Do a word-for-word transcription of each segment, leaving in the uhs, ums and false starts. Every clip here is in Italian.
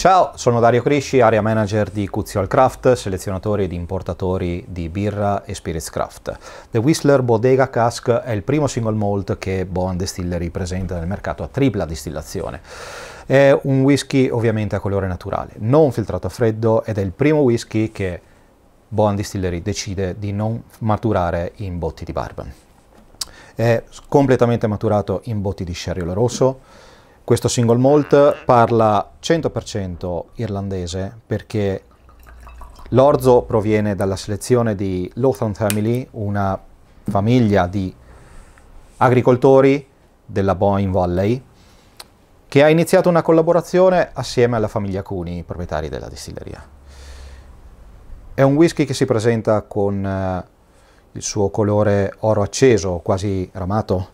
Ciao, sono Dario Crisci, area manager di Cuziol Craft, selezionatori ed importatori di birra e spirits craft. The Whistler Bodega Cask è il primo single malt che Bohan Distillery presenta nel mercato a tripla distillazione. È un whisky ovviamente a colore naturale, non filtrato a freddo, ed è il primo whisky che Bohan Distillery decide di non maturare in botti di bourbon. È completamente maturato in botti di sherry oloroso. Questo single malt parla cento per cento irlandese perché l'orzo proviene dalla selezione di Lowthan Family, una famiglia di agricoltori della Boyne Valley, che ha iniziato una collaborazione assieme alla famiglia Cooney, proprietari della distilleria. È un whisky che si presenta con eh, il suo colore oro acceso, quasi ramato.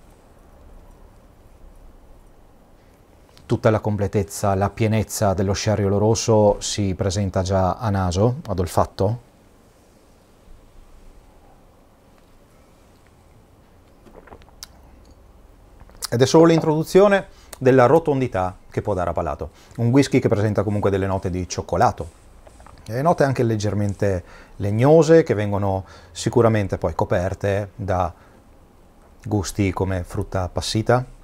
Tutta la completezza, la pienezza dello sherry oloroso si presenta già a naso, ad olfatto. Ed è solo l'introduzione della rotondità che può dare a palato. Un whisky che presenta comunque delle note di cioccolato. E note anche leggermente legnose che vengono sicuramente poi coperte da gusti come frutta appassita,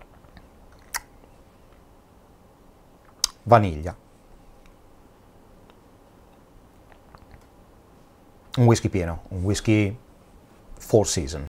vaniglia. Un whisky pieno, un whisky four season.